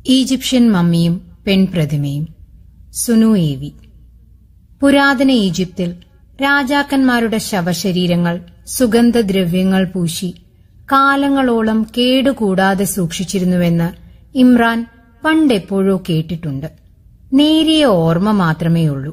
Egyptian മമ്മിയും പെൺപ്രതിമയും. സുനു എ.വി. പുരാതന ഈജിപ്തിൽ രാജാക്കന്മാരുടെ ശവശരീരങ്ങൾ സുഗന്ധദ്രവ്യങ്ങൾ പൂശി കാലങ്ങളോളം കേടുകൂടാതെ സൂക്ഷിച്ചിരുന്നുവെന്ന് ഇമ്രാൻ പണ്ടെപ്പോഴോ കേട്ടിട്ടുണ്ട്. നേരിയ ഓർമ്മ മാത്രമേയുള്ളൂ.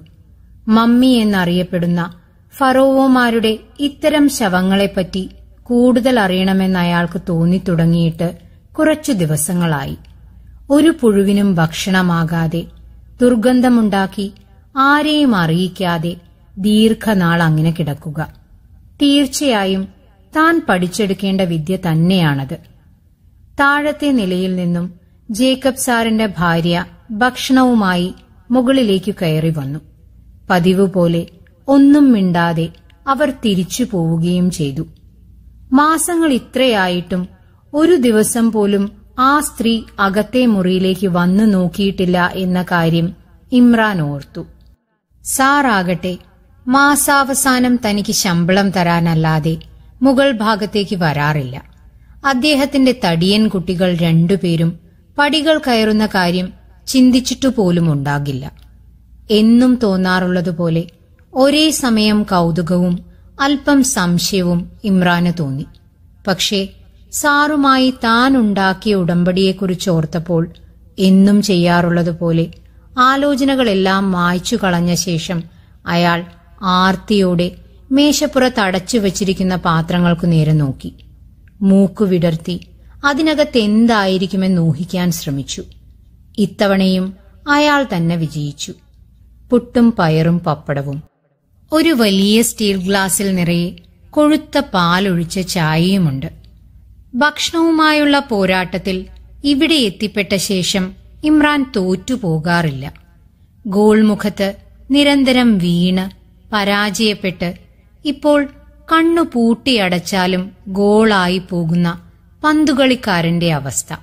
മമ്മി എന്നറിയപ്പെടുന്ന ഫറോവമാരുടെ ഇത്തരം ശവങ്ങളെപ്പറ്റി കൂടുതൽ അറിയണമെന്ന് അയാൾക്ക് തോന്നിത്തുടങ്ങിയിട്ട് കുറച്ചു ദിവസങ്ങളായി. ഒരു പുഴുവിനും ഭക്ഷണമാകാതെ, ദുർഗന്ധമുണ്ടാക്കി ആരെയും അറിയിക്കാതെ ദീർഘനാൾ അങ്ങനെ കിടക്കുക. തീർച്ചയായും താൻ പഠിച്ചെടുക്കേണ്ട വിദ്യ തന്നെയാണത്. താഴത്തെ നിലയിൽ നിന്നും ജേക്കബ് സാറിന്റെ ഭാര്യ ഭക്ഷണവുമായി മുകളിലേക്കു കയറി വന്നു. പതിവ് പോലെ ഒന്നും മിണ്ടാതെ അവർ തിരിച്ചു പോവുകയും ചെയ്തു. മാസങ്ങൾ ഇത്രയായിട്ടും ഒരു ദിവസം പോലും ആ സ്ത്രീ അകത്തെ മുറിയിലേക്ക് വന്നു നോക്കിയിട്ടില്ല എന്ന കാര്യം ഇമ്രാൻ ഓർത്തു. സാറാകട്ടെ മാസാവസാനം തനിക്ക് ശമ്പളം തരാനല്ലാതെ മുകൾ ഭാഗത്തേക്ക് വരാറില്ല. അദ്ദേഹത്തിന്റെ തടിയൻ കുട്ടികൾ രണ്ടുപേരും പടികൾ കയറുന്ന കാര്യം ചിന്തിച്ചിട്ടുപോലും ഉണ്ടാകില്ല. എന്നും തോന്നാറുള്ളതുപോലെ ഒരേ സമയം കൗതുകവും അല്പം സംശയവും ഇമ്രാന് തോന്നി. പക്ഷേ സാറുമായി താൻ ഉണ്ടാക്കിയ ഉടമ്പടിയെക്കുറിച്ച് ഓർത്തപ്പോൾ എന്നും ചെയ്യാറുള്ളതുപോലെ ആലോചനകളെല്ലാം മായ്ച്ചു കളഞ്ഞ ശേഷം അയാൾ ആർത്തിയോടെ മേശപ്പുറത്ത് അടച്ചു വച്ചിരിക്കുന്ന പാത്രങ്ങൾക്കു നേരെ നോക്കി. മൂക്കു വിടർത്തി അതിനകത്തെന്തായിരിക്കുമെന്ന് ഊഹിക്കാൻ ശ്രമിച്ചു. ഇത്തവണയും അയാൾ തന്നെ വിജയിച്ചു. പുട്ടും പയറും പപ്പടവും, ഒരു വലിയ സ്റ്റീൽ ഗ്ലാസിൽ നിറയെ കൊഴുത്ത പാലൊഴിച്ച ചായയുമുണ്ട്. ഭക്ഷണവുമായുള്ള പോരാട്ടത്തിൽ ഇവിടെ എത്തിപ്പെട്ട ശേഷം ഇമ്രാൻ തോറ്റുപോകാറില്ല. ഗോൾമുഖത്ത് നിരന്തരം വീണ് പരാജയപ്പെട്ട് ഇപ്പോൾ കണ്ണു പൂട്ടിയടച്ചാലും ഗോളായി പോകുന്ന പന്തുകളിക്കാരന്റെ അവസ്ഥ.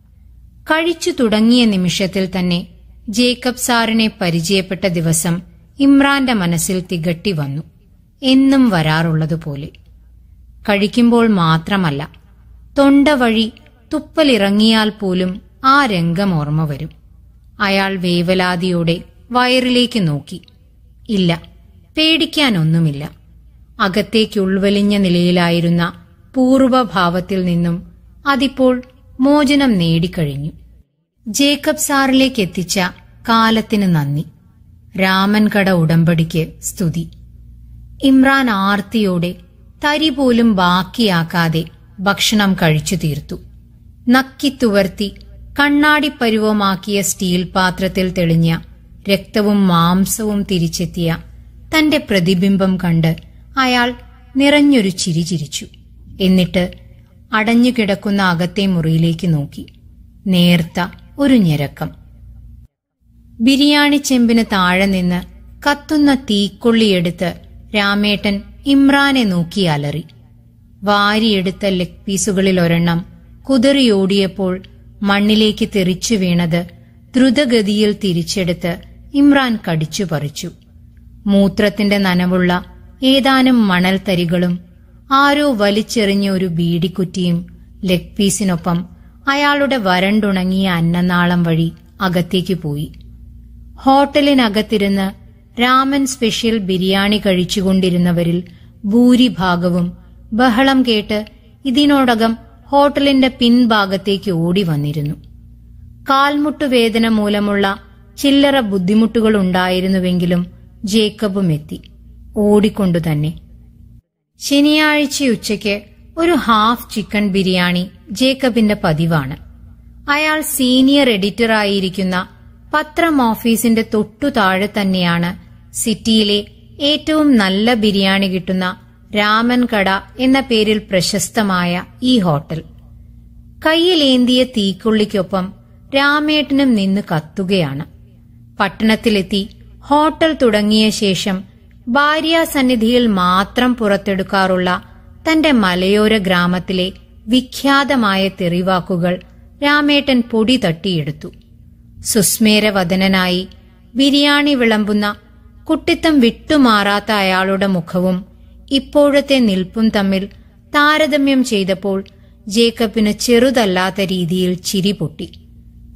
കഴിച്ചു തുടങ്ങിയ നിമിഷത്തിൽ തന്നെ ജേക്കബ് സാറിനെ പരിചയപ്പെട്ട ദിവസം ഇമ്രാന്റെ മനസ്സിൽ തികട്ടി വന്നു. എന്നും വരാറുള്ളതുപോലെ. കഴിക്കുമ്പോൾ മാത്രമല്ല, തൊണ്ട വഴി തുപ്പലിറങ്ങിയാൽ പോലും ആ രംഗം ഓർമ്മ വരും. അയാൾ വേവലാതിയോടെ വയറിലേക്ക് നോക്കി. ഇല്ല, പേടിക്കാനൊന്നുമില്ല. അകത്തേക്കുൾവലിഞ്ഞ നിലയിലായിരുന്ന പൂർവഭാവത്തിൽ നിന്നും അതിപ്പോൾ മോചനം നേടിക്കഴിഞ്ഞു. ജേക്കബ് സാറിലേക്ക് എത്തിച്ച കാലത്തിന് നന്ദി. രാമൻ കട ഉടമ്പടിക്ക് സ്തുതി. ഇമ്രാൻ ആർത്തിയോടെ തരി പോലും ബാക്കിയാക്കാതെ ഭക്ഷണം കഴിച്ചു തീർത്തു. നക്കിത്തുവർത്തി കണ്ണാടിപ്പരുവമാക്കിയ സ്റ്റീൽ പാത്രത്തിൽ തെളിഞ്ഞ രക്തവും മാംസവും തിരിച്ചെത്തിയ തന്റെ പ്രതിബിംബം കണ്ട് അയാൾ നിറഞ്ഞൊരു ചിരി ചിരിച്ചു. എന്നിട്ട് അടഞ്ഞുകിടക്കുന്ന അകത്തെ മുറിയിലേക്ക് നോക്കി. നേർത്ത ഒരു ഞെരക്കം. ബിരിയാണി ചെമ്പിന് താഴെ നിന്ന് കത്തുന്ന തീക്കൊള്ളിയെടുത്ത് രാമേട്ടൻ ഇമ്രാനെ നോക്കി അലറി. വാരിയെടുത്ത ലെഗ് പീസുകളിൽ ഒരെണ്ണം കുതറിയോടിയപ്പോൾ മണ്ണിലേക്ക് തെറിച്ചു വീണത് ദ്രുതഗതിയിൽ തിരിച്ചെടുത്ത് ഇമ്രാൻ കടിച്ചു പറിച്ചു. മൂത്രത്തിന്റെ നനവുള്ള ഏതാനും മണൽത്തരികളും ആരോ വലിച്ചെറിഞ്ഞ ഒരു ബീഡിക്കുറ്റിയും ലെഗ് പീസിനൊപ്പം അയാളുടെ വരണ്ടുണങ്ങിയ അന്നനാളം വഴി അകത്തേക്ക് പോയി. ഹോട്ടലിനകത്തിരുന്ന് രാമൻ സ്പെഷ്യൽ ബിരിയാണി കഴിച്ചുകൊണ്ടിരുന്നവരിൽ ഭൂരിഭാഗവും ബഹളം കേട്ട് ഇതിനോടകം ഹോട്ടലിന്റെ പിൻഭാഗത്തേക്ക് ഓടി വന്നിരുന്നു. കാൽമുട്ടുവേദന മൂലമുള്ള ചില്ലറ ബുദ്ധിമുട്ടുകളുണ്ടായിരുന്നുവെങ്കിലും ജേക്കബും എത്തി, ഓടിക്കൊണ്ടുതന്നെ. ശനിയാഴ്ചയുച്ചയ്ക്ക് ഒരു ഹാഫ് ചിക്കൻ ബിരിയാണി ജേക്കബിന്റെ പതിവാണ്. അയാൾ സീനിയർ എഡിറ്ററായിരിക്കുന്ന പത്രം ഓഫീസിന്റെ തൊട്ടു താഴെ തന്നെയാണ് സിറ്റിയിലെ ഏറ്റവും നല്ല ബിരിയാണി കിട്ടുന്ന രാമൻ കട എന്ന പേരിൽ പ്രശസ്തമായ ഈ ഹോട്ടൽ. കയ്യിലേന്തിയ തീക്കൊള്ളിക്കൊപ്പം രാമേട്ടനും നിന്ന് കത്തുകയാണ്. പട്ടണത്തിലെത്തി ഹോട്ടൽ തുടങ്ങിയ ശേഷം ഭാര്യാസന്നിധിയിൽ മാത്രം പുറത്തെടുക്കാറുള്ള തന്റെ മലയോര ഗ്രാമത്തിലെ വിഖ്യാതമായ തെറിവാക്കുകൾ രാമേട്ടൻ പൊടി തട്ടിയെടുത്തു. സുസ്മേരവദനായി ബിരിയാണി വിളമ്പുന്ന കുട്ടിത്തം വിട്ടുമാറാത്ത അയാളുടെ മുഖവും ഇപ്പോഴത്തെ നിൽപ്പും തമ്മിൽ താരതമ്യം ചെയ്തപ്പോൾ ജേക്കബിന് ചെറുതല്ലാത്ത രീതിയിൽ ചിരി പൊട്ടി.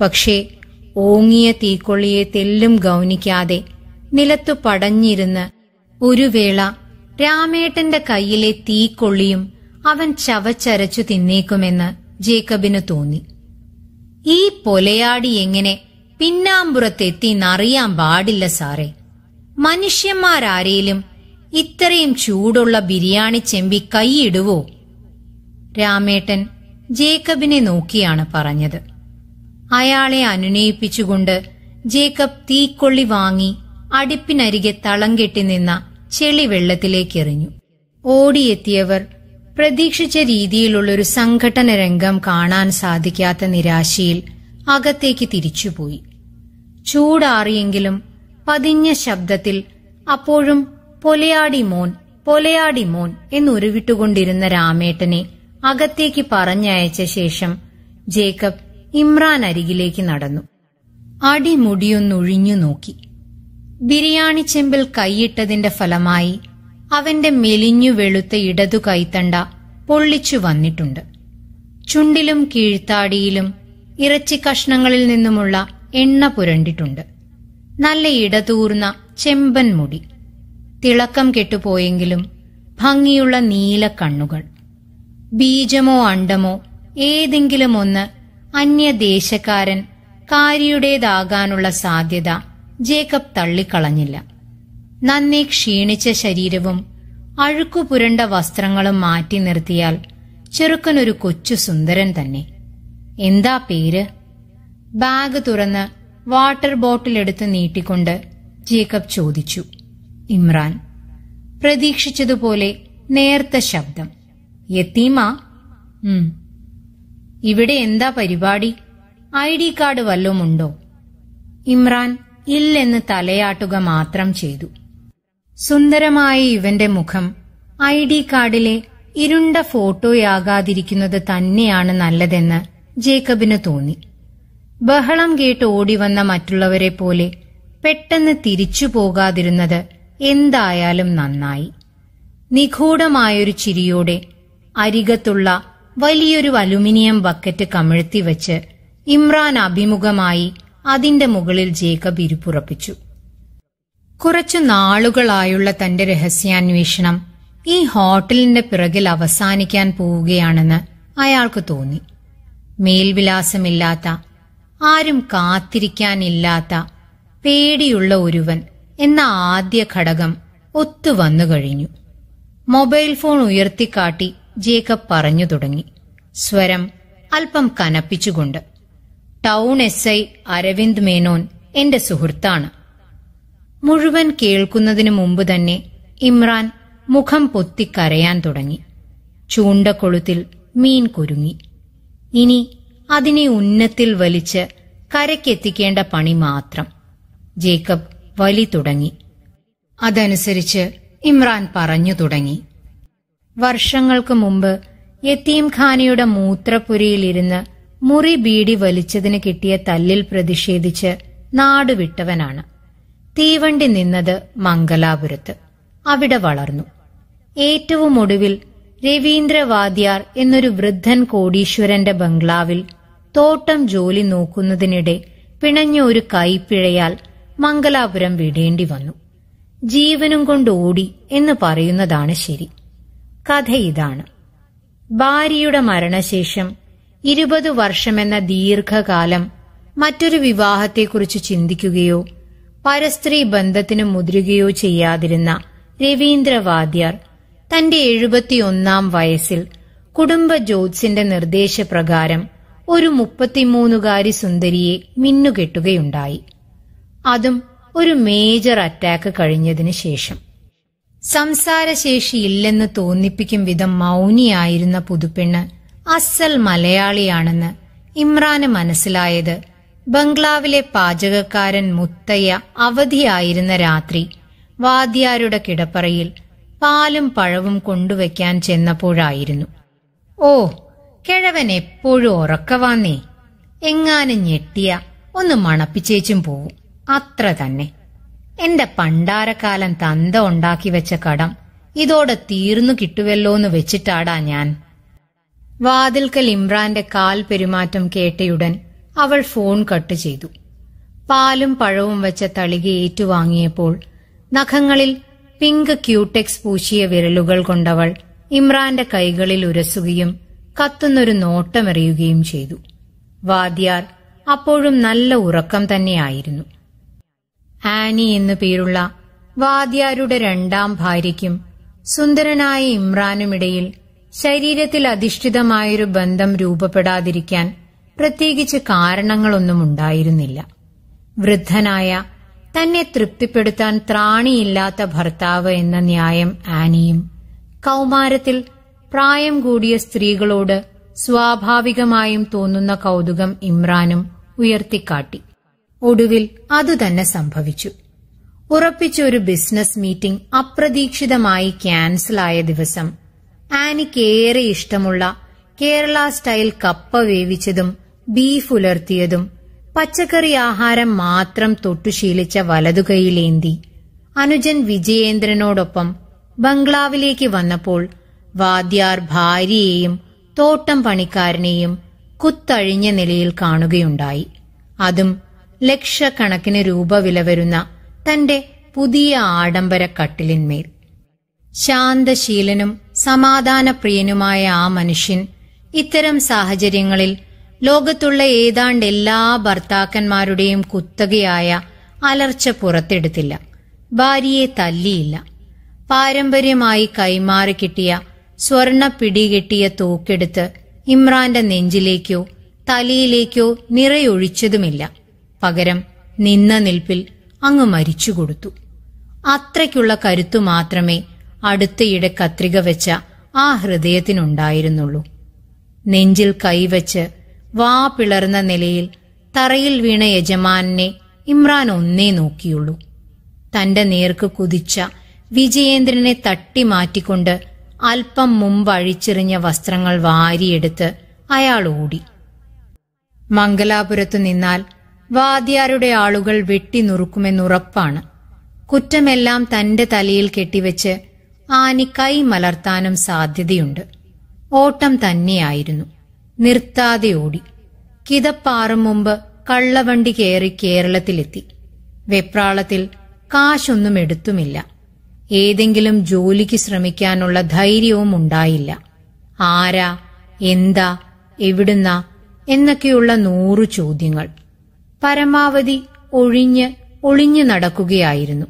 പക്ഷേ ഓങ്ങിയ തീക്കൊള്ളിയെ തെല്ലും ഗൗനിക്കാതെ നിലത്തു പടഞ്ഞിരുന്ന് ഒരു വേള രാമേട്ടന്റെ കയ്യിലെ തീക്കൊള്ളിയും അവൻ ചവച്ചരച്ചു തിന്നേക്കുമെന്ന് ജേക്കബിന് തോന്നി. ഈ പൊലയാടി എങ്ങനെ പിന്നാമ്പുറത്തെത്തിന്നറിയാൻ പാടില്ല സാറേ. മനുഷ്യന്മാരാരേലും ഇത്രയും ചൂടുള്ള ബിരിയാണി ചെമ്പി കൈയിടുവോ? രാമേട്ടൻ ജേക്കബിനെ നോക്കിയാണ് പറഞ്ഞത്. അയാളെ അനുനയിപ്പിച്ചുകൊണ്ട് ജേക്കബ് തീക്കൊള്ളി വാങ്ങി അടുപ്പിനരികെ തളം കെട്ടി നിന്ന ചെളിവെള്ളത്തിലേക്കെറിഞ്ഞു. ഓടിയെത്തിയവർ പ്രതീക്ഷിച്ച രീതിയിലുള്ളൊരു സംഘട്ടന രംഗം കാണാൻ സാധിക്കാത്ത നിരാശയിൽ അകത്തേക്ക് തിരിച്ചുപോയി. ചൂടാറിയെങ്കിലും പതിഞ്ഞ ശബ്ദത്തിൽ അപ്പോഴും പൊലയാടി മോൻ, പൊലയാടി മോൻ എന്നുരുവിട്ടുകൊണ്ടിരുന്ന രാമേട്ടനെ അകത്തേക്ക് പറഞ്ഞയച്ച ശേഷം ജേക്കബ് ഇമ്രാൻ അരികിലേക്ക് നടന്നു. അടിമുടിയൊന്നൊഴിഞ്ഞു നോക്കി. ബിരിയാണി ചെമ്പിൽ കൈയിട്ടതിന്റെ ഫലമായി അവന്റെ മെലിഞ്ഞു വെളുത്ത ഇടതു കൈത്തണ്ട പൊള്ളിച്ചു വന്നിട്ടുണ്ട്. ചുണ്ടിലും കീഴ്ത്താടിയിലും ഇറച്ചി കഷ്ണങ്ങളിൽ നിന്നുമുള്ള എണ്ണ പുരണ്ടിട്ടുണ്ട്. നല്ല ഇടതൂർന്ന ചെമ്പൻ മുടി, തിളക്കം കെട്ടുപോയെങ്കിലും ഭംഗിയുള്ള നീല കണ്ണുകൾ. ബീജമോ അണ്ടമോ ഏതെങ്കിലും ഒന്ന് അന്യദേശക്കാരൻ കാരിയുടേതാകാനുള്ള സാധ്യത ജേക്കബ് തള്ളിക്കളഞ്ഞില്ല. നന്നെ ക്ഷീണിച്ച ശരീരവും അഴുക്കുപുരണ്ട വസ്ത്രങ്ങളും മാറ്റി നിർത്തിയാൽ ചെറുക്കനൊരു കൊച്ചു സുന്ദരൻ തന്നെ. എന്താ പേര്? ബാഗ് തുറന്ന് വാട്ടർ ബോട്ടിലെടുത്ത് നീട്ടിക്കൊണ്ട് ജേക്കബ് ചോദിച്ചു. ഇമ്രാൻ. പ്രതീക്ഷിച്ചതുപോലെ നേർത്ത ശബ്ദം. യത്തീമാ? ഇവിടെ എന്താ പരിപാടി? ID കാർഡ് വല്ലതുമുണ്ടോ? ഇമ്രാൻ ഇല്ലെന്ന് തലയാട്ടുക മാത്രം ചെയ്തു. സുന്ദരമായ ഇവന്റെ മുഖം ID കാർഡിലെ ഇരുണ്ട ഫോട്ടോയാകാതിരിക്കുന്നത് തന്നെയാണ് നല്ലതെന്ന് ജേക്കബിന് തോന്നി. ബഹളം കേട്ട് ഓടിവന്ന മറ്റുള്ളവരെ പോലെ പെട്ടെന്ന് തിരിച്ചു പോകാതിരുന്നത് എന്തായാലും നന്നായി. നിഗൂഢമായൊരു ചിരിയോടെ അരികത്തുള്ള വലിയൊരു അലുമിനിയം ബക്കറ്റ് കമിഴ്ത്തിവെച്ച് ഇമ്രാൻ അഭിമുഖമായി അതിന്റെ മുകളിൽ ജേക്കബ് ഇരിപ്പുറപ്പിച്ചു. കുറച്ചു നാളുകളായുള്ള തന്റെ രഹസ്യാന്വേഷണം ഈ ഹോട്ടലിന്റെ പിറകിൽ അവസാനിക്കാൻ പോവുകയാണെന്ന് അയാൾക്ക് തോന്നി. മേൽവിലാസമില്ലാത്ത, ആരും കാത്തിരിക്കാനില്ലാത്ത, പേടിയുള്ള ഒരുവൻ എന്ന ആദ്യ ഘടകം ഒത്തുവന്നു കഴിഞ്ഞു. മൊബൈൽ ഫോൺ ഉയർത്തിക്കാട്ടി ജേക്കബ് പറഞ്ഞു തുടങ്ങി, സ്വരം അല്പം കനപ്പിച്ചുകൊണ്ട്. ടൗൺ SI അരവിന്ദ് മേനോൻ എന്റെ സുഹൃത്താണ്. മുഴുവൻ കേൾക്കുന്നതിനു മുമ്പ് തന്നെ ഇമ്രാൻ മുഖം പൊത്തിക്കരയാൻ തുടങ്ങി. ചൂണ്ടക്കൊളുത്തിൽ മീൻ കുരുങ്ങി. ഇനി അതിനെ ഉന്നത്തിൽ വലിച്ച് കരയ്ക്കെത്തിക്കേണ്ട പണി മാത്രം. ജേക്കബ് വലി തുടങ്ങി. അതനുസരിച്ച് ഇമ്രാൻ പറഞ്ഞു തുടങ്ങി. വർഷങ്ങൾക്ക് മുമ്പ് യത്തീംഖാനയുടെ മൂത്രപ്പുരയിലിരുന്ന് മുറി ബീഡി വലിച്ചതിന് കിട്ടിയ തല്ലിൽ പ്രതിഷേധിച്ച് നാടുവിട്ടവനാണ്. തീവണ്ടി നിന്നത് മംഗലാപുരത്ത്. അവിടെ വളർന്നു. ഏറ്റവും ഒടുവിൽ രവീന്ദ്ര വാദ്യാർ എന്നൊരു വൃദ്ധൻ കോടീശ്വരന്റെ ബംഗ്ലാവിൽ തോട്ടം ജോലി നോക്കുന്നതിനിടെ പിണഞ്ഞ ഒരു കൈപ്പിഴയാൽ മംഗലാപുരം വിടേണ്ടി വന്നു. ജീവനും കൊണ്ട് ഓടി എന്ന് പറയുന്നതാണ് ശരി. കഥ ഇതാണ്. ഭാര്യയുടെ മരണശേഷം 20 വർഷമെന്ന ദീർഘകാലം മറ്റൊരു വിവാഹത്തെക്കുറിച്ച് ചിന്തിക്കുകയോ പരസ്ത്രീ ബന്ധത്തിന് മുതിരുകയോ ചെയ്യാതിരുന്ന രവീന്ദ്ര വാദ്യാർ തന്റെ 71-ാം വയസ്സിൽ കുടുംബ ജ്യോത്സ്യന്റെ നിർദ്ദേശപ്രകാരം ഒരു 33-കാരി സുന്ദരിയെ മിന്നുകെട്ടുകയുണ്ടായി. അതും ഒരു മേജർ അറ്റാക്ക് കഴിഞ്ഞതിന് ശേഷം. സംസാരശേഷിയില്ലെന്ന് തോന്നിപ്പിക്കും വിധം മൗനിയായിരുന്ന പുതുപ്പെണ്ണ് അസൽ മലയാളിയാണെന്ന് ഇമ്രാന് മനസ്സിലായത് ബംഗ്ലാവിലെ പാചകക്കാരൻ മുത്തയ്യ അവധിയായിരുന്ന രാത്രി വാദ്യാരുടെ കിടപ്പറയിൽ പാലും പഴവും കൊണ്ടുവയ്ക്കാൻ ചെന്നപ്പോഴായിരുന്നു. ഓ, കിഴവൻ എപ്പോഴും ഉറക്കവാന്നേ. എങ്ങാനും ഞെട്ടിയ ഒന്ന് മണപ്പിച്ചേച്ചും പോവും, അത്ര തന്നെ. എന്റെ പണ്ടാരക്കാലം തന്ത ഉണ്ടാക്കി വെച്ച കടം ഇതോടെ തീർന്നു കിട്ടുവല്ലോന്ന് വെച്ചിട്ടാടാ ഞാൻ. വാതിൽക്കൽ ഇമ്രാന്റെ കാൽ പെരുമാറ്റം കേട്ടയുടൻ അവൾ ഫോൺ കട്ട് ചെയ്തു. പാലും പഴവും വെച്ച തളിക ഏറ്റുവാങ്ങിയപ്പോൾ നഖങ്ങളിൽ പിങ്ക് ക്യൂടെക്സ് പൂശിയ വിരലുകൾ കൊണ്ടവൾ ഇമ്രാന്റെ കൈകളിൽ ഉരസുകയും കത്തുന്നൊരു നോട്ടമെറിയുകയും ചെയ്തു. വാദ്യാർ അപ്പോഴും നല്ല ഉറക്കം തന്നെയായിരുന്നു. ആനി എന്നു പേരുള്ള വാദ്യാരുടെ രണ്ടാം ഭാര്യയ്ക്കും സുന്ദരനായ ഇമ്രാനുമിടയിൽ ശരീരത്തിൽ അധിഷ്ഠിതമായൊരു ബന്ധം രൂപപ്പെടാതിരിക്കാൻ പ്രത്യേകിച്ച് കാരണങ്ങളൊന്നും ഉണ്ടായിരുന്നില്ല. വൃദ്ധനായ, തന്നെ തൃപ്തിപ്പെടുത്താൻ ത്രാണിയില്ലാത്ത ഭർത്താവ് എന്ന ന്യായം ആനിയും, കൗമാരത്തിൽ പ്രായം കൂടിയ സ്ത്രീകളോട് സ്വാഭാവികമായും തോന്നുന്ന കൗതുകം ഇമ്രാനും ഉയർത്തിക്കാട്ടി. ഒടുവിൽ അതുതന്നെ സംഭവിച്ചു. ഉറപ്പിച്ച ഒരു ബിസിനസ് മീറ്റിംഗ് അപ്രതീക്ഷിതമായി ക്യാൻസലായ ദിവസം ആനിക്കേറെ ഇഷ്ടമുള്ള കേരള സ്റ്റൈൽ കപ്പ വേവിച്ചതും ബീഫ് ഉലർത്തിയതും പച്ചക്കറി ആഹാരം മാത്രം തൊട്ടുശീലിച്ച വലതുകൈയിലേന്തി അനുജൻ വിജയേന്ദ്രനോടൊപ്പം ബംഗ്ലാവിലേക്ക് വന്നപ്പോൾ വാദ്യാർ ഭാര്യയെയും തോട്ടം പണിക്കാരനെയും കുത്തഴിഞ്ഞ നിലയിൽ കാണുകയുണ്ടായി. അതും ലക്ഷക്കണക്കിന് രൂപ വില വരുന്ന തന്റെ പുതിയ ആഡംബര കട്ടിലിന്മേൽ. ശാന്തശീലനും സമാധാനപ്രിയനുമായ ആ മനുഷ്യൻ ഇത്തരം സാഹചര്യങ്ങളിൽ ലോകത്തുള്ള ഏതാണ്ട് എല്ലാ ഭർത്താക്കന്മാരുടെയും കുത്തകയായ അലർച്ച പുറത്തെടുത്തില്ല. ഭാര്യയെ തല്ലിയില്ല. പാരമ്പര്യമായി കൈമാറി കിട്ടിയ സ്വർണ പിടികെട്ടിയ തോക്കെടുത്ത് ഇമ്രാന്റെ നെഞ്ചിലേക്കോ തലയിലേക്കോ നിറയൊഴിച്ചതുമില്ല. പകരം നിന്ന നിൽപ്പിൽ അങ്ങ് മരിച്ചുകൊടുത്തു. അത്രയ്ക്കുള്ള കരുത്തു മാത്രമേ അടുത്തയിടെ കത്രിക വെച്ച ആ ഹൃദയത്തിനുണ്ടായിരുന്നുള്ളൂ. നെഞ്ചിൽ കൈവച്ച് വാ പിളർന്ന നിലയിൽ തറയിൽ വീണ യജമാനെ ഇമ്രാൻ ഒന്നേ നോക്കിയുള്ളൂ. തന്റെ നേർക്ക് കുതിച്ച വിജയേന്ദ്രനെ തട്ടിമാറ്റിക്കൊണ്ട് അല്പം മുമ്പ് അഴിച്ചെറിഞ്ഞ വസ്ത്രങ്ങൾ വാരിയെടുത്ത് അയാൾ ഓടി. മംഗലാപുരത്തു നിന്നാൽ വാദ്യാരുടെ ആളുകൾ വെട്ടിനുറുക്കുമെന്നുറപ്പാണ്. കുറ്റമെല്ലാം തന്റെ തലയിൽ കെട്ടിവെച്ച് ആനി കൈ മലർത്താനും സാധ്യതയുണ്ട്. ഓട്ടം തന്നെയായിരുന്നു. നിർത്താതെ ഓടി. കിതപ്പാറും മുമ്പ് കള്ളവണ്ടി കയറി കേരളത്തിലെത്തി. വെപ്രാളത്തിൽ കാശൊന്നും എടുത്തുമില്ല. ഏതെങ്കിലും ജോലിക്ക് ശ്രമിക്കാനുള്ള ധൈര്യവും ഉണ്ടായില്ല. ആരാ, എന്താ, എവിടുന്ന എന്നൊക്കെയുള്ള 100 ചോദ്യങ്ങൾ. പരമാവധി ഒളിഞ്ഞു നടക്കുകയായിരുന്നു.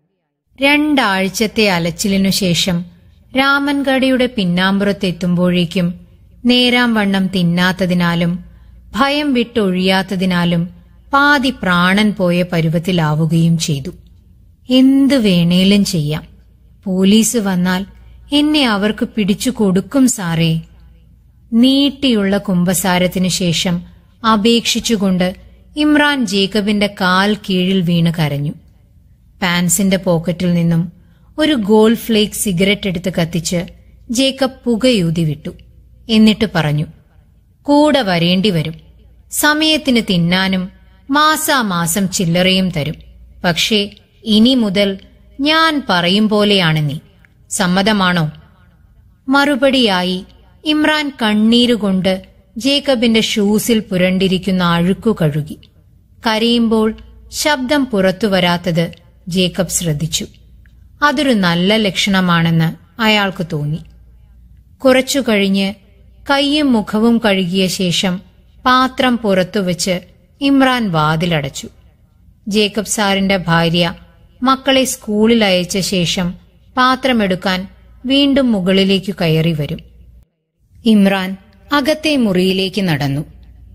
2 ആഴ്ചത്തെ അലച്ചിലിനു ശേഷം രാമൻഗഡിയുടെ പിന്നാമ്പുറത്തെത്തുമ്പോഴേക്കും നേരാം വണ്ണം തിന്നാത്തതിനാലും ഭയം വിട്ടൊഴിയാത്തതിനാലും പാതി പ്രാണൻ പോയ പരുവത്തിലാവുകയും ചെയ്തു. എന്തു വേണേലും ചെയ്യാം. പോലീസ് വന്നാൽ എന്നെ അവർക്ക് പിടിച്ചു കൊടുക്കും സാറേ. നീട്ടിയുള്ള കുമ്പസാരത്തിനു ശേഷം അപേക്ഷിച്ചുകൊണ്ട് ഇമ്രാൻ ജേക്കബിന്റെ കാൽ കീഴിൽ വീണ് കരഞ്ഞു. പാൻസിന്റെ പോക്കറ്റിൽ നിന്നും ഒരു ഗോൾഡ് ഫ്ലേക്ക് സിഗരറ്റ് എടുത്ത് കത്തിച്ച് ജേക്കബ് പുകയൂതി വിട്ടു. എന്നിട്ട് പറഞ്ഞു, കൂടെ വരേണ്ടി വരും. സമയത്തിന് തിന്നാനും മാസാമാസം ചില്ലറയും തരും. പക്ഷേ ഇനി മുതൽ ഞാൻ പറയും പോലെയാണ് നീ. സമ്മതമാണോ? മറുപടിയായി ഇമ്രാൻ കണ്ണീരുകൊണ്ട് ജേക്കബിന്റെ ഷൂസിൽ പുരണ്ടിരിക്കുന്ന അഴുക്കു കഴുകി. കരയുമ്പോൾ ശബ്ദം പുറത്തുവരാത്തത് ജേക്കബ് ശ്രദ്ധിച്ചു. അതൊരു നല്ല ലക്ഷണമാണെന്ന് അയാൾക്ക് തോന്നി. കുറച്ചു കഴിഞ്ഞ് കൈയും മുഖവും കഴുകിയ ശേഷം പാത്രം പുറത്തുവച്ച് ഇമ്രാൻ വാതിലടച്ചു. ജേക്കബ് സാറിന്റെ ഭാര്യ മക്കളെ സ്കൂളിൽ അയച്ച ശേഷം പാത്രമെടുക്കാൻ വീണ്ടും മുകളിലേക്ക് കയറി വരും. ഇമ്രാൻ അകത്തെ മുറിയിലേക്ക് നടന്നു.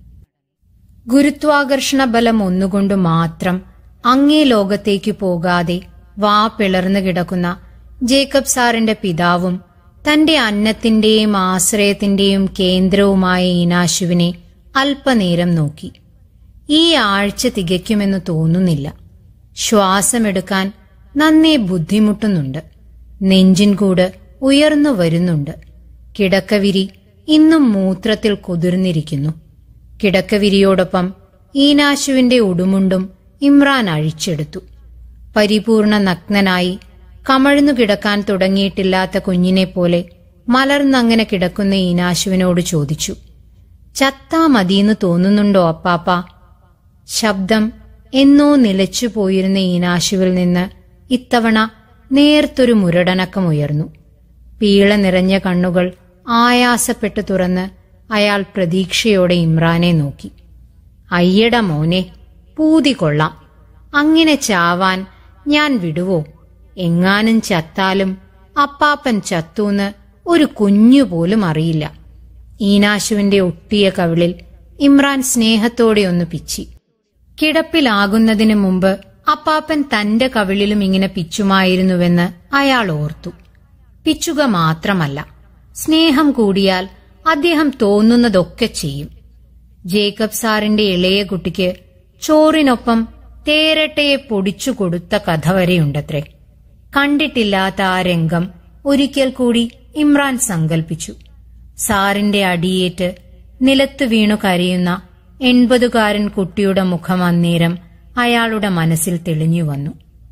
ഗുരുത്വാകർഷണ ബലം ഒന്നുകൊണ്ട് മാത്രം അങ്ങേ ലോകത്തേക്ക് പോകാതെ വാ പിളർന്നു കിടക്കുന്ന ജേക്കബ് സാറിന്റെ പിതാവും തന്റെ അന്നത്തിന്റെയും ആശ്രയത്തിന്റെയും കേന്ദ്രവുമായ ഈനാശുവിനെ അല്പനേരം നോക്കി. ഈ ആഴ്ച തികയ്ക്കുമെന്ന് തോന്നുന്നില്ല. ശ്വാസമെടുക്കാൻ നന്നേ ബുദ്ധിമുട്ടുന്നുണ്ട്. നെഞ്ചിൻകൂട് ഉയർന്നു വരുന്നുണ്ട്. കിടക്കവിരി ഇന്നും മൂത്രത്തിൽ കുതിർന്നിരിക്കുന്നു. കിടക്കവിരിയോടൊപ്പം ഈനാശുവിന്റെ ഉടുമുണ്ടും ഇമ്രാൻ അഴിച്ചെടുത്തു. പരിപൂർണ നഗ്നനായി കമഴ്ന്നു കിടക്കാൻ തുടങ്ങിയിട്ടില്ലാത്ത കുഞ്ഞിനെ പോലെ മലർന്നങ്ങനെ കിടക്കുന്ന ഈനാശുവിനോട് ചോദിച്ചു, ചത്താ മതിയെന്ന് തോന്നുന്നുണ്ടോ അപ്പാപ്പ? ശബ്ദം എന്നോ നിലച്ചുപോയിരുന്ന ഈനാശുവിൽ നിന്ന് ഇത്തവണ നേർത്തൊരു മുരടനക്കമുയർന്നു. പീള നിറഞ്ഞ കണ്ണുകൾ ആയാസപ്പെട്ട് തുറന്ന് അയാൾ പ്രതീക്ഷയോടെ ഇമ്രാനെ നോക്കി. അയ്യട മോനെ, പൂതി കൊള്ളാം. അങ്ങനെ ചാവാൻ ഞാൻ വിടുവോ? എങ്ങാനും ചത്താലും അപ്പാപ്പൻ ചത്തൂന്ന് ഒരു കുഞ്ഞുപോലും അറിയില്ല. ഈനാശുവിന്റെ ഒട്ടിയ കവിളിൽ ഇമ്രാൻ സ്നേഹത്തോടെ ഒന്ന് പിച്ചി. കിടപ്പിലാകുന്നതിനു മുമ്പ് അപ്പാപ്പൻ തന്റെ കവിളിലും ഇങ്ങനെ പിച്ചുമായിരുന്നുവെന്ന് അയാൾ ഓർത്തു. പിച്ചുക മാത്രമല്ല, സ്നേഹം കൂടിയാൽ അദ്ദേഹം തോന്നുന്നതൊക്കെ ചെയ്യും. ജേക്കബ് സാറിന്റെ ഇളയ കുട്ടിക്ക് ചോറിനൊപ്പം തേരട്ടയെ പൊടിച്ചു കൊടുത്ത കഥ വരെയുണ്ടത്രേ. കണ്ടിട്ടില്ലാത്ത ആ രംഗം ഒരിക്കൽ കൂടി ഇമ്രാൻ സങ്കൽപ്പിച്ചു. സാറിന്റെ അടിയേറ്റ് നിലത്ത് വീണു കരയുന്ന 80കാരൻ കുട്ടിയുടെ മുഖം അന്നേരം അയാളുടെ മനസ്സിൽ തെളിഞ്ഞു വന്നു.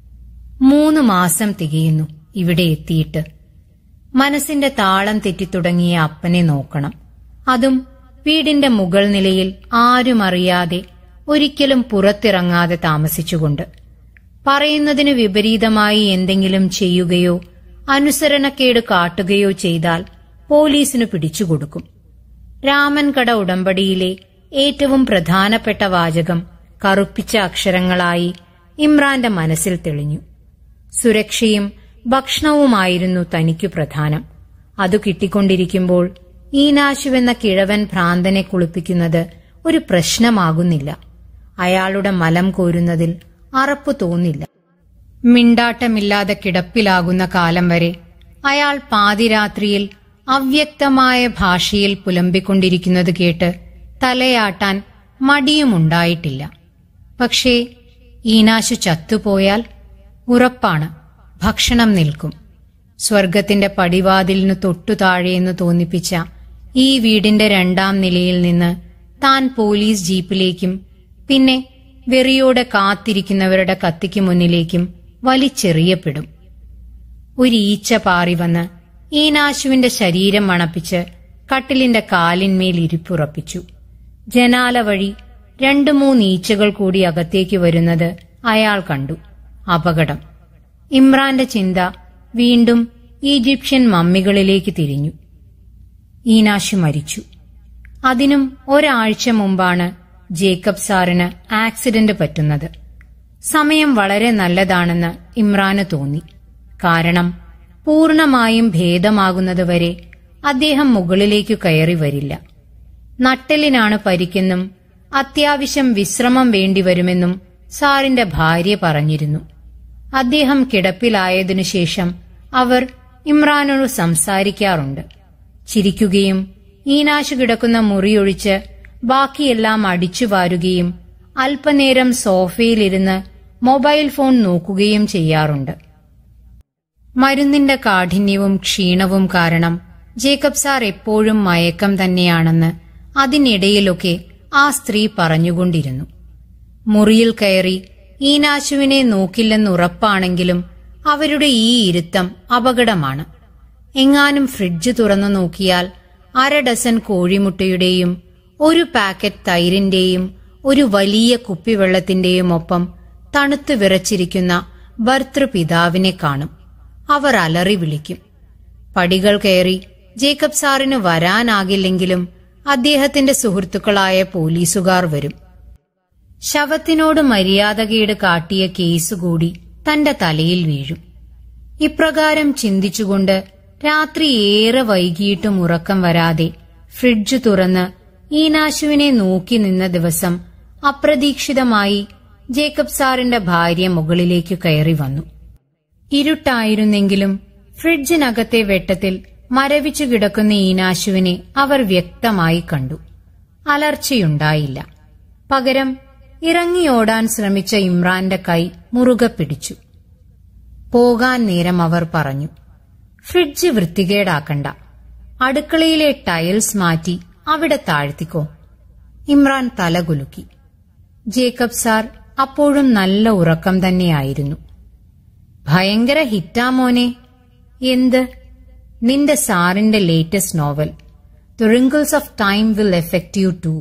3 മാസം തികയുന്നു ഇവിടെ എത്തിയിട്ട്. മനസ്സിന്റെ താളം തെറ്റിത്തുടങ്ങിയ അപ്പനെ നോക്കണം. അതും വീടിന്റെ മുകൾ നിലയിൽ ആരും അറിയാതെ, ഒരിക്കലും പുറത്തിറങ്ങാതെ താമസിച്ചുകൊണ്ട്. പറയുന്നതിന് വിപരീതമായി എന്തെങ്കിലും ചെയ്യുകയോ അനുസരണക്കേട് കാട്ടുകയോ ചെയ്താൽ പോലീസിനു പിടിച്ചുകൊടുക്കും. രാമൻകട ഉടമ്പടിയിലെ ഏറ്റവും പ്രധാനപ്പെട്ട വാചകം കറുപ്പിച്ച അക്ഷരങ്ങളായി ഇമ്രാന്റെ മനസ്സിൽ തെളിഞ്ഞു. സുരക്ഷയും ഭക്ഷണവുമായിരുന്നു തനിക്കു പ്രധാനം. അതു കിട്ടിക്കൊണ്ടിരിക്കുമ്പോൾ ഈനാശുവെന്ന കിഴവൻ ഭ്രാന്തനെ കുളിപ്പിക്കുന്നത് ഒരു പ്രശ്നമാകുന്നില്ല. അയാളുടെ മലം കോരുന്നതിൽ അറപ്പു തോന്നില്ല. മിണ്ടാട്ടമില്ലാതെ കിടപ്പിലാകുന്ന കാലം വരെ അയാൾ പാതിരാത്രിയിൽ അവ്യക്തമായ ഭാഷയിൽ പുലമ്പിക്കൊണ്ടിരിക്കുന്നത് കേട്ട് തലയാട്ടാൻ മടിയുമുണ്ടായിട്ടില്ല. പക്ഷേ ഈനാശു ചത്തുപോയാൽ ഉറപ്പാണ് ഭക്ഷണം നിൽക്കും. സ്വർഗത്തിന്റെ പടിവാതിലിനു തൊട്ടു താഴെയെന്ന് തോന്നിപ്പിച്ച ഈ വീടിന്റെ 2ാം നിലയിൽ നിന്ന് താൻ പോലീസ് ജീപ്പിലേക്കും പിന്നെ വെറിയോടെ കാത്തിരിക്കുന്നവരുടെ കത്തിക്ക് മുന്നിലേക്കും വലിച്ചെറിയപ്പെടും. ഒരു ഈച്ച പാറി വന്ന് ഈനാശുവിന്റെ ശരീരം മണപ്പിച്ച് കട്ടിലിന്റെ കാലിന്മേൽ ഇരിപ്പുറപ്പിച്ചു. ജനാല വഴി 2-3 ഈച്ചകൾ കൂടി അകത്തേക്ക് വരുന്നത് അയാൾ കണ്ടു. അപകടം. ഇമ്രാന്റെ ചിന്ത വീണ്ടും ഈജിപ്ഷ്യൻ മമ്മികളിലേക്ക് തിരിഞ്ഞു. ഈനാശു മരിച്ചു. അതിനും ഒരാഴ്ച മുമ്പാണ് ജേക്കബ് സാറിന് ആക്സിഡന്റ് പറ്റുന്നത്. സമയം വളരെ നല്ലതാണെന്ന് ഇമ്രാന് തോന്നി. കാരണം പൂർണമായും ഭേദമാകുന്നതുവരെ അദ്ദേഹം മുകളിലേക്കു കയറി വരില്ല. നട്ടെല്ലിനാണ് പരിക്കെന്നും അത്യാവശ്യം വിശ്രമം വേണ്ടിവരുമെന്നും സാറിന്റെ ഭാര്യ പറഞ്ഞിരുന്നു. അദ്ദേഹം കിടപ്പിലായതിനുശേഷം അവർ ഇമ്രാനോട് സംസാരിക്കാറുണ്ട്. ചിരിക്കുകയും ഈനാശു കിടക്കുന്ന മുറിയൊഴിച്ച് ബാക്കിയെല്ലാം അടിച്ചുവാരുകയും അല്പനേരം സോഫയിലിരുന്ന് മൊബൈൽ ഫോൺ നോക്കുകയും ചെയ്യാറുണ്ട്. മരുന്നിന്റെ കാഠിന്യവും ക്ഷീണവും കാരണം ജേക്കബ് സാർ എപ്പോഴും മയക്കം തന്നെയാണെന്ന് അതിനിടയിലൊക്കെ ആ സ്ത്രീ പറഞ്ഞുകൊണ്ടിരുന്നു. മുറിയിൽ കയറി ഈനാശുവിനെ നോക്കില്ലെന്നുറപ്പാണെങ്കിലും അവരുടെ ഈ ഇരുത്തം അപകടമാണ്. എങ്ങാനും ഫ്രിഡ്ജ് തുറന്നു നോക്കിയാൽ 1/2 ഡസൻ കോഴിമുട്ടയുടെയും 1 പാക്കറ്റ് തൈരിന്റെയും 1 വലിയ കുപ്പിവെള്ളത്തിന്റെയും ഒപ്പം തണുത്തു വിറച്ചിരിക്കുന്ന ഭർതൃപിതാവിനെ കാണും. അവർ അലറി വിളിക്കും. പടികൾ കയറി ജേക്കബ് സാറിന് വരാനാകില്ലെങ്കിലും അദ്ദേഹത്തിന്റെ സുഹൃത്തുക്കളായ പോലീസുകാർ വരും. ശവത്തിനോട് മര്യാദകേട് കാട്ടിയ കേസുകൂടി തന്റെ തലയിൽ വീഴും. ഇപ്രകാരം ചിന്തിച്ചുകൊണ്ട് രാത്രി ഏറെ വൈകിയിട്ടും ഉറക്കം വരാതെ ഫ്രിഡ്ജ് തുറന്ന് ഈനാശുവിനെ നോക്കി നിന്ന ദിവസം അപ്രതീക്ഷിതമായി ജേക്കബ് സാറിന്റെ ഭാര്യ മുകളിലേക്ക് കയറി വന്നു. ഇരുട്ടായിരുന്നെങ്കിലും ഫ്രിഡ്ജിനകത്തെ വെട്ടത്തിൽ മരവിച്ചു കിടക്കുന്ന ഈനാശുവിനെ അവർ വ്യക്തമായി കണ്ടു. അലർച്ചയുണ്ടായില്ല. പകരം ഇറങ്ങിയോടാൻ ശ്രമിച്ച ഇമ്രാന്റെ കൈ മുറുകെ പിടിച്ചു. പോകാൻ നേരം അവർ പറഞ്ഞു, ഫ്രിഡ്ജ് വൃത്തികേടാക്കണ്ട, അടുക്കളയിലെ ടൈൽസ് മാറ്റി അവിടെ താഴ്ത്തിക്കോ. ഇമ്രാൻ തലകുലുക്കി. ജേക്കബ് സാർ അപ്പോഴും നല്ല ഉറക്കം തന്നെയായിരുന്നു. ഭയങ്കര ഹിറ്റാ മോനെ. എന്ത്? നിന്റെ സാറിന്റെ latest novel. The wrinkles of time will affect you too.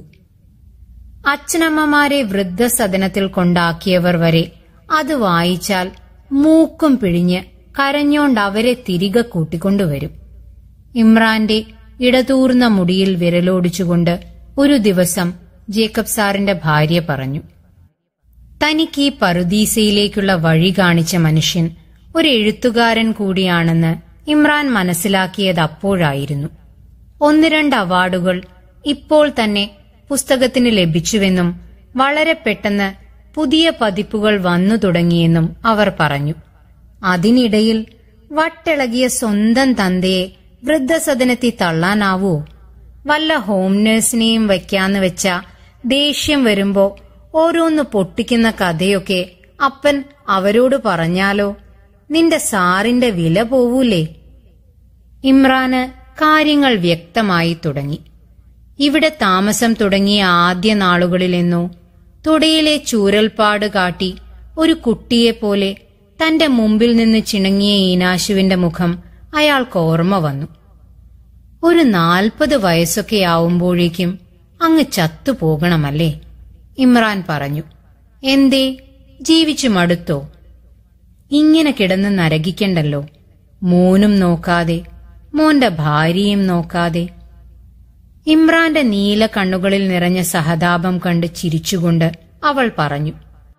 അച്ഛനമ്മമാരെ വൃദ്ധസദനത്തിൽ കൊണ്ടാക്കിയവർ വരെ അത് വായിച്ചാൽ മൂക്കും പിഴിഞ്ഞ് കരഞ്ഞോണ്ട് അവരെ തിരികെ കൂട്ടിക്കൊണ്ടുവരും. ഇമ്രാന്റെ ഇടതൂർന്ന മുടിയിൽ വിരലോടിച്ചുകൊണ്ട് ഒരു ദിവസം ജേക്കബ് സാറിന്റെ ഭാര്യ പറഞ്ഞു, തനിക്ക് ഈ പറുദീസയിലേക്കുള്ള വഴി കാണിച്ച മനുഷ്യൻ ഒരു എഴുത്തുകാരൻ കൂടിയാണെന്ന് ഇമ്രാൻ മനസ്സിലാക്കിയത് അപ്പോഴായിരുന്നു. 1-2 അവാർഡുകൾ ഇപ്പോൾ തന്നെ പുസ്തകത്തിന് ലഭിച്ചുവെന്നും വളരെ പെട്ടെന്ന് പുതിയ പതിപ്പുകൾ വന്നു തുടങ്ങിയെന്നും അവർ പറഞ്ഞു. അതിനിടയിൽ വട്ടിളകിയ സ്വന്തം തന്തയെ വൃദ്ധസദനത്തിൽ തള്ളാനാവോ? വല്ല ഹോം നഴ്സിനെയും വയ്ക്കാന്ന് വെച്ച ദേഷ്യം വരുമ്പോ ഓരോന്ന് പൊട്ടിക്കുന്ന കഥയൊക്കെ അപ്പൻ അവരോട് പറഞ്ഞാലോ? നിന്റെ സാറിന്റെ വില പോവൂലേ? ഇമ്രാന് കാര്യങ്ങൾ വ്യക്തമായി തുടങ്ങി. ഇവിടെ താമസം തുടങ്ങിയ ആദ്യ നാളുകളിലെന്നോ തുടയിലെ ചൂരൽപ്പാട് കാട്ടി ഒരു കുട്ടിയെപ്പോലെ തന്റെ മുമ്പിൽ നിന്ന് ചിണങ്ങിയ ഈനാശുവിന്റെ മുഖം അയാൾക്ക് ഓർമ്മ വന്നു. ഒരു 40 വയസ്സൊക്കെ ആവുമ്പോഴേക്കും അങ്ങ് ചത്തുപോകണമല്ലേ? ഇമ്രാൻ പറഞ്ഞു. എന്തേ, ജീവിച്ചു മടുത്തോ? ഇങ്ങനെ കിടന്ന് നരകിക്കണ്ടല്ലോ, മോനും നോക്കാതെ, മോന്റെ ഭാര്യയും നോക്കാതെ. ഇമ്രാന്റെ നീല കണ്ണുകളിൽ നിറഞ്ഞ സഹതാപം കണ്ട് ചിരിച്ചുകൊണ്ട് അവൾ പറഞ്ഞു,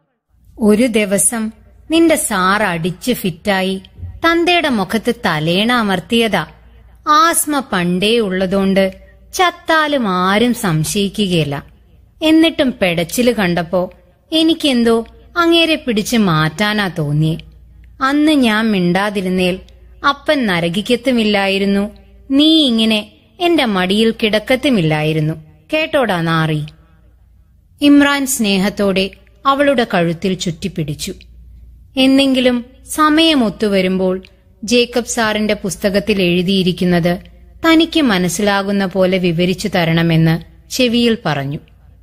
ഒരു ദിവസം നിന്റെ സാർ അടിച്ച് ഫിറ്റായി തന്തയുടെ മുഖത്ത് തലേണ അമർത്തിയതാ. ആസ്മ പണ്ടേ ഉള്ളതുകൊണ്ട് ചത്താലും ആരും സംശയിക്കുകയില്ല. എന്നിട്ടും പെടച്ചില് കണ്ടപ്പോ എനിക്കെന്തോ അങ്ങേരെ പിടിച്ച് മാറ്റാനാ തോന്നിയേ. അന്ന് ഞാൻ മിണ്ടാതിരുന്നേൽ അപ്പൻ നരകിക്കത്തുമില്ലായിരുന്നു, നീ ഇങ്ങനെ എന്റെ മടിയിൽ കിടക്കത്തുമില്ലായിരുന്നു. കേട്ടോടാ നാറി. ഇമ്രാൻ സ്നേഹത്തോടെ അവളുടെ കഴുത്തിൽ ചുറ്റിപ്പിടിച്ചു. എന്നെങ്കിലും സമയമൊത്തുവരുമ്പോൾ ജേക്കബ് സാറിന്റെ പുസ്തകത്തിൽ എഴുതിയിരിക്കുന്നത് തനിക്ക് മനസ്സിലാകുന്ന പോലെ വിവരിച്ചു തരണമെന്ന് ചെവിയിൽ പറഞ്ഞു.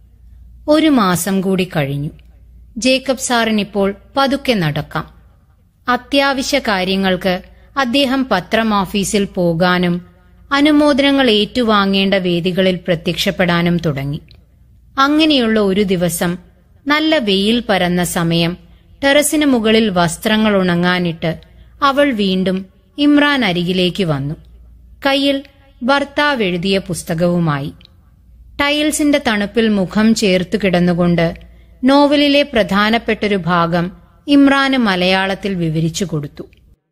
1 മാസം കൂടി കഴിഞ്ഞു. ജേക്കബ് സാറിനിപ്പോൾ പതുക്കെ നടക്കാം. അത്യാവശ്യ കാര്യങ്ങൾക്ക് അദ്ദേഹം പത്രം ഓഫീസിൽ പോകാനും അനുമോദനങ്ങൾ ഏറ്റുവാങ്ങേണ്ട വേദികളിൽ പ്രത്യക്ഷപ്പെടാനും തുടങ്ങി. അങ്ങനെയുള്ള ഒരു ദിവസം നല്ല വെയിൽ പരന്ന സമയം ടെറസിന് മുകളിൽ വസ്ത്രങ്ങൾ ഉണങ്ങാനിട്ട് അവൾ വീണ്ടും ഇമ്രാൻ അരികിലേക്ക് വന്നു. കയ്യിൽ ഭർത്താവ് എഴുതിയ പുസ്തകവുമായി. ടൈൽസിന്റെ തണുപ്പിൽ മുഖം ചേർത്തു കിടന്നുകൊണ്ട് നോവലിലെ പ്രധാനപ്പെട്ടൊരു ഭാഗം ഇമ്രാന് മലയാളത്തിൽ വിവരിച്ചു കൊടുത്തു.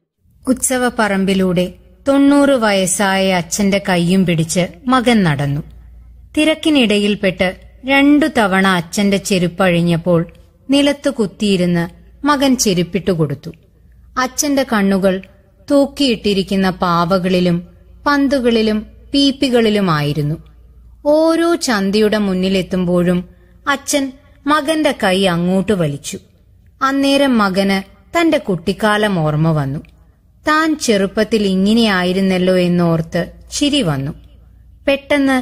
ഉത്സവപ്പറമ്പിലൂടെ 90 വയസ്സായ അച്ഛന്റെ കൈയും പിടിച്ച് മകൻ നടന്നു. തിരക്കിനിടയിൽപ്പെട്ട് 2 തവണ അച്ഛന്റെ ചെരുപ്പഴിഞ്ഞപ്പോൾ നിലത്തു കുത്തിയിരുന്ന് മകൻ ചെരുപ്പിട്ടുകൊടുത്തു. അച്ഛന്റെ കണ്ണുകൾ തൂക്കിയിട്ടിരിക്കുന്ന പാവകളിലും പന്തുകളിലും പീപ്പികളിലുമായിരുന്നു. ഓരോ ചന്തയുടെ മുന്നിലെത്തുമ്പോഴും അച്ഛൻ മകന്റെ കൈ അങ്ങോട്ട് വലിച്ചു. അന്നേരം മകന് തന്റെ കുട്ടിക്കാലം ഓർമ്മ വന്നു. താൻ ചെറുപ്പത്തിൽ ഇങ്ങനെയായിരുന്നല്ലോ എന്നോർത്ത് ചിരി വന്നു. പെട്ടെന്ന്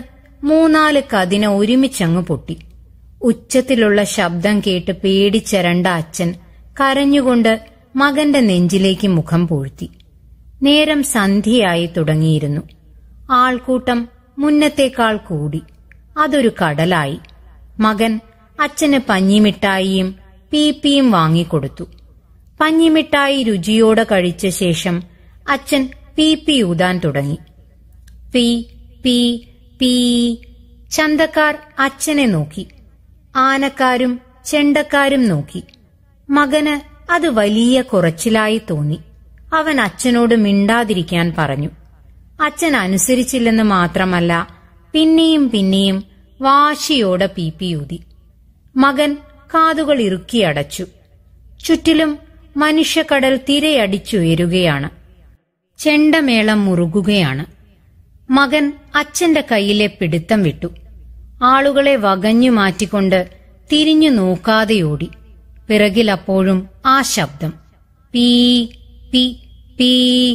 3-4 കതിന ഒരുമിച്ചങ്ങ് പൊട്ടി. ഉച്ചത്തിലുള്ള ശബ്ദം കേട്ട് പേടിച്ചരണ്ട അച്ഛൻ കരഞ്ഞുകൊണ്ട് മകന്റെ നെഞ്ചിലേക്ക് മുഖം പൂഴ്ത്തി. നേരം സന്ധ്യയായി തുടങ്ങിയിരുന്നു. ആൾക്കൂട്ടം മുന്നത്തേക്കാൾ കൂടി. അതൊരു കടലായി. മകൻ അച്ഛന് പഞ്ഞിമിഠായിയും പീപ്പിയും വാങ്ങിക്കൊടുത്തു. പഞ്ഞിമിഠായി രുചിയോടെ കഴിച്ച ശേഷം അച്ഛൻ പീപ്പി ഊതാൻ തുടങ്ങി. P P P. ചന്തക്കാർ അച്ഛനെ നോക്കി. ആനക്കാരും ചെണ്ടക്കാരും നോക്കി. മകന് അത് വലിയ കുറച്ചിലായി തോന്നി. അവൻ അച്ഛനോട് മിണ്ടാതിരിക്കാൻ പറഞ്ഞു. അച്ഛൻ അനുസരിച്ചില്ലെന്ന് മാത്രമല്ല, പിന്നെയും പിന്നെയും വാശിയോടെ പീപ്പിയൂതി. മകൻ കാതുകൾ ഇറുക്കിയടച്ചു. ചുറ്റിലും മനുഷ്യക്കടൽ തിരയടിച്ചുയരുകയാണ്. ചെണ്ടമേളം മുറുകുകയാണ്. മകൻ അച്ഛന്റെ കൈയിലെ പിടുത്തം വിട്ടു. ആളുകളെ വകഞ്ഞു മാറ്റിക്കൊണ്ട് തിരിഞ്ഞു നോക്കാതെയോടി. പിറകിലപ്പോഴും ആ ശബ്ദം, പീ പീ പീ.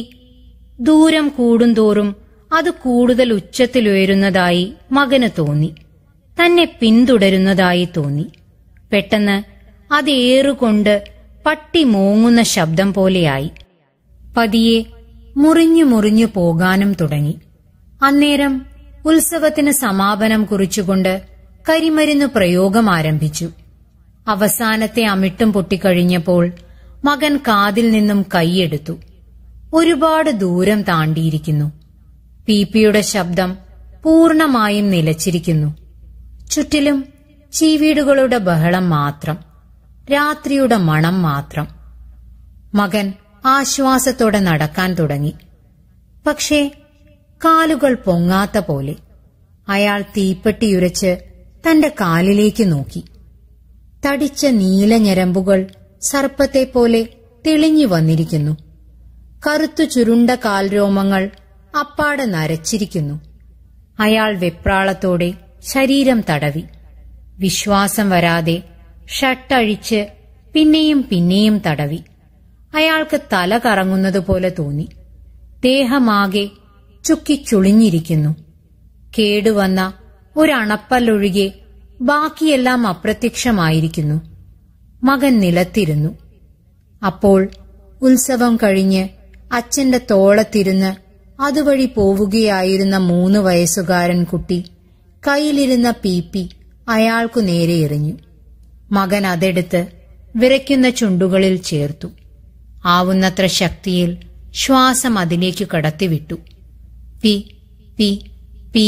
ദൂരം കൂടുന്തോറും അത് കൂടുതൽ ഉച്ചത്തിലുയരുന്നതായി മകന് തോന്നി. തന്നെ പിന്തുടരുന്നതായി തോന്നി. പെട്ടെന്ന് അത് ഏറുകൊണ്ട് പട്ടി മോങ്ങുന്ന ശബ്ദം പോലെയായി. പതിയെ മുറിഞ്ഞു മുറിഞ്ഞു പോകാനും തുടങ്ങി. അന്നേരം ഉത്സവത്തിന് സമാപനം കുറിച്ചുകൊണ്ട് കരിമരുന്ന് പ്രയോഗം ആരംഭിച്ചു. അവസാനത്തെ അമിട്ടും പൊട്ടിക്കഴിഞ്ഞപ്പോൾ മകൻ കാതിൽ നിന്നും കൈയെടുത്തു. ഒരുപാട് ദൂരം താണ്ടിയിരിക്കുന്നു. പീപ്പിയുടെ ശബ്ദം പൂർണമായും നിലച്ചിരിക്കുന്നു. ചുറ്റിലും ചീവീടുകളുടെ ബഹളം മാത്രം, രാത്രിയുടെ മണം മാത്രം. മകൻ ആശ്വാസത്തോടെ നടക്കാൻ തുടങ്ങി. പക്ഷേ കാലുകൾ പൊങ്ങാത്ത പോലെ. അയാൾ തീപ്പെട്ടിയുരച്ച് തന്റെ കാലിലേക്ക് നോക്കി. തടിച്ച നീല ഞരമ്പുകൾ സർപ്പത്തെപ്പോലെ തെളിഞ്ഞു വന്നിരിക്കുന്നു. കറുത്തു ചുരുണ്ട കാൽരോമങ്ങൾ അപ്പാടെ നരച്ചിരിക്കുന്നു. അയാൾ വെപ്രാളത്തോടെ ശരീരം തടവി. വിശ്വാസം വരാതെ ഷട്ടഴിച്ച് പിന്നെയും പിന്നെയും തടവി. അയാൾക്ക് തല കറങ്ങുന്നതുപോലെ തോന്നി. ദേഹമാകെ ചുക്കിച്ചുളിഞ്ഞിരിക്കുന്നു. കേടുവന്ന ഒരണപ്പല്ലൊഴികെ ബാക്കിയെല്ലാം അപ്രത്യക്ഷമായിരിക്കുന്നു. മകൻ നിലത്തിരുന്നു. അപ്പോൾ ഉത്സവം കഴിഞ്ഞ് അച്ഛന്റെ തോളത്തിരുന്ന് അതുവഴി പോവുകയായിരുന്ന 3 വയസ്സുകാരൻ കുട്ടി കയ്യിലിരുന്ന പീപ്പി അയാൾക്കു നേരെ എറിഞ്ഞു. മകൻ അതെടുത്ത് വിറയ്ക്കുന്ന ചുണ്ടുകളിൽ ചേർത്തു. ആവുന്നത്ര ശക്തിയിൽ ശ്വാസം അതിലേക്ക് കടത്തിവിട്ടു. പി പി പീ.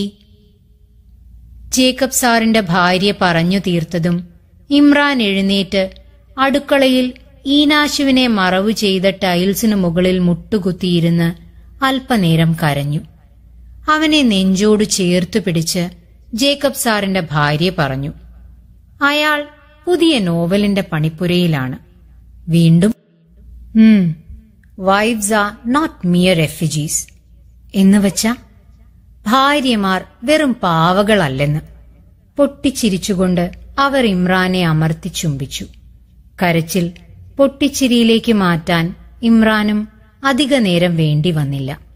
ജേക്കബ് സാറിന്റെ ഭാര്യ പറഞ്ഞു തീർത്തതും ഇമ്രാൻ എഴുന്നേറ്റ് അടുക്കളയിൽ ഈനാശുവിനെ മറവു ചെയ്ത ടൈൽസിനു മുകളിൽ മുട്ടുകുത്തിയിരുന്ന് അല്പനേരം കരഞ്ഞു. അവനെ നെഞ്ചോട് ചേർത്തു പിടിച്ച് ജേക്കബ് സാറിന്റെ ഭാര്യ പറഞ്ഞു, അയാൾ പുതിയ നോവലിന്റെ പണിപ്പുരയിലാണ്. വീണ്ടും wives are not mere refugees എന്നുവച്ച ഭാര്യമാർ വെറും പാവകളല്ലെന്ന്. പൊട്ടിച്ചിരിച്ചുകൊണ്ട് അവർ ഇമ്രാനെ അമർത്തി ചുംബിച്ചു. കരച്ചിൽ പൊട്ടിച്ചിരിയിലേക്ക് മാറ്റാൻ ഇമ്രാനും അധിക നേരം വേണ്ടി വന്നില്ല.